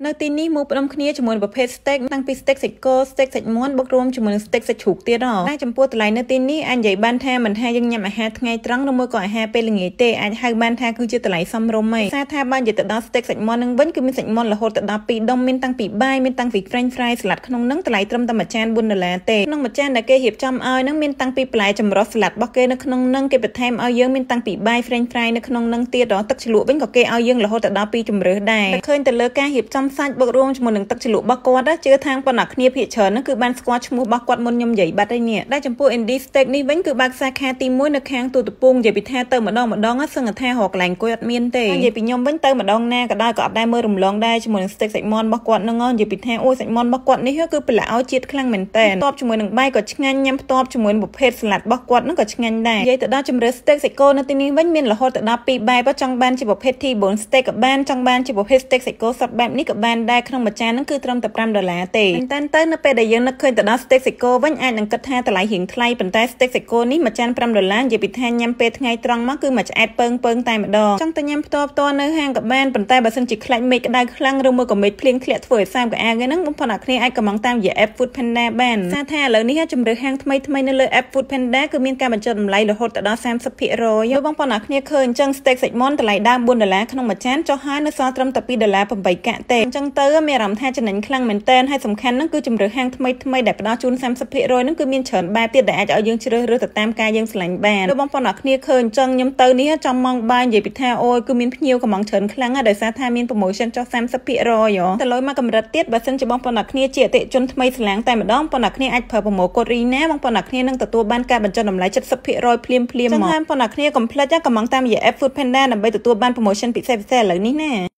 នៅទីនេះមកផ្ដុំគ្នាជាមួយប្រភេទ steak តាំងពី steak សាច់គោ steak សាច់មាន់បូករួមជាមួយនឹង steak សាច់ជ្រូកទៀតតែចំពោះតម្លៃនៅទីនេះអាចនិយាយបានថាមិនថាយើងញ៉ាំអាហារថ្ងៃត្រង់ឬមួយក៏អាហារពេលល្ងាចទេអាចហៅបានថាគឺជាតម្លៃសមរម្យហីសារថាបាននិយាយទៅដល់ steak សាច់មាន់នឹងវិញគឺមានសាច់មាន់រហូតដល់2ដុំមានតាំងពីបាយមានតាំងពី French fry សាឡាត់ក្នុងនឹងតម្លៃត្រឹមតែមួយចាន$4ទេក្នុងមួយចានដែលគេរៀបចំឲ្យនឹងមានតាំងពីបន្លែចម្រុះសាឡាត់របស់គេនៅក្នុងនឹងគេបន្ថែមឲ្យយើងមានតាំងពីបាយ French fry នៅក្នុងនឹងទៀតទឹកជ្រលក់វិញក៏គេឲ្យយើងរហូតដល់2ជម្រើសដែរឃើញទៅលើការរៀបចំសាច់បូករួមជាមួយនឹងទឹកជ្រលក់របស់គាត់ជឿថាប៉ុណ្ណាគ្នាភាគច្រើនហ្នឹងគឺបានស្គាល់ឈ្មោះរបស់គាត់មុនខ្ញុំនិយាយបាត់ហើយនេះដែលចំពោះ Indie Steak នេះវិញគឺបើកសាខាទី1នៅខាងទូតពងនិយាយពីថាទៅម្ដងសឹងថារកកន្លែងអង្គុយអត់មានទេនិយាយពីខ្ញុំវិញទៅម្ដងណាក៏ដោយក៏អត់ដែរមើលរំលងដែរជាមួយនឹង steak សាច់មាន់របស់គាត់ហ្នឹងនិយាយពីថាអូសាច់មាន់របស់គាត់នេះគឺប្រឡាក់ឲ្យជាតិខ្លាំងមែនតើបន្ទាប់ជាមួយនឹងបាយក៏ឆ្ងាញ់ញ៉ាំបន្ទាប់ជាមួយនឹងប្រភេទសាឡាត់របស់គាត់ហ្នឹងក៏ឆ្ងាញ់ដែរនិយាយទៅដល់ជម្រើស steak សាច់គោនៅទីនេះវិញមានរហូតដល់2បែបចង់បានជាប្រភេទ T-bone steak ក៏បានចង់បានជាប្រភេទ steak សាច់គោសុទ្ធបែបនេះក៏បានដែរក្នុងមួយចានហ្នឹងគឺត្រឹមតែ$5ទេតែទៅនៅពេលដែលយើងនឹកឃើញទៅដល់ steak សាច់គោវិញអាចនឹងគិតថាតម្លៃរៀងថ្លៃប៉ុន្តែ steak សាច់គោនេះមួយចាន$5និយាយពីថាញ៉ាំពេលថ្ងៃត្រង់មកគឺមួយឆ្អែតពើងតែម្ដងចង់ទៅញ៉ាំផ្ទាល់នៅហាងក៏បានប៉ុន្តែបើសិនជាខ្លាចមេឃក្តៅខ្លាំងឬមួយក៏មេឃភ្លៀងធ្លាក់ធ្វើឲ្យសើមកអាហ្នឹងបងប្អូនអ្នកគ្នាអាចកំងតាមរយៈ app Food Panda បានសារថាឥឡូវនេះជម្រើសហាងថ្មីនៅលើ app Food Panda គឺមានការបញ្ចុះតម្លៃរហូតដល់30%យកបងប្អូនអ្នកគ្នាឃើញអញ្ចឹង steak សាច់មាន់តម្លៃដើម$4ក្នុងមួយចានចុះហើយនៅសល់ត្រឹមតែ$2.8កាក់ទេអញ្ចឹងទៅមានអារម្មណ៍ថាចំណេញខ្លាំងមែនតើហើយសំខាន់ហ្នឹងគឺជម្រើសហាងថ្មីដែលផ្ដល់ជូន30%ហ្នឹងគឺមានច្រើនបែបទៀតដែលអាចឲ្យយើងជ្រើសរើសទៅតាមការយើងស្រឡាញ់បានបងប្អូនអ្នកគ្នាឃើញអញ្ចឹងខ្ញុំទៅនេះចំម៉ោងបាយនិយាយពីថាអូយគឺមានភ្ញៀវកំងច្រើនខ្លាំងដោយសារថាមាន promotion ចុះ30%ទៅលើមកកម្រិតទៀតបើសិនជាបងប្អូនអ្នកគ្នាជាអតិថិជនថ្មីស្លាំងតែម្ដងបងប្អូនអ្នកគ្នាអាចប្រើ promo code RENA បងប្អូនអ្នកគ្នានឹងទទួលបានការបញ្ចុះតម្លៃ70%ភ្លាមៗមកចឹងហើយបងប្អូនអ្នកគ្នាកុំភ្លេចកំងតាមរយៈ app Food Panda ដើម្បីទទួលបាន promotion ពិសេសឥឡូវនេះណា